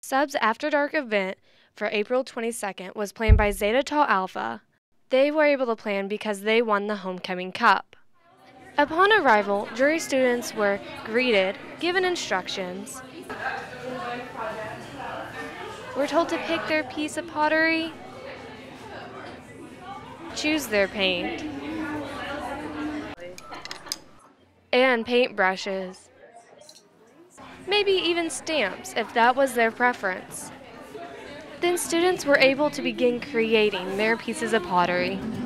Sub's After Dark event for April 22nd was planned by Zeta Tau Alpha. They were able to plan because they won the Homecoming Cup. Upon arrival, jury students were greeted, given instructions. Were told to pick their piece of pottery, choose their paint, and paintbrushes. Maybe even stamps if that was their preference. Then students were able to begin creating their pieces of pottery.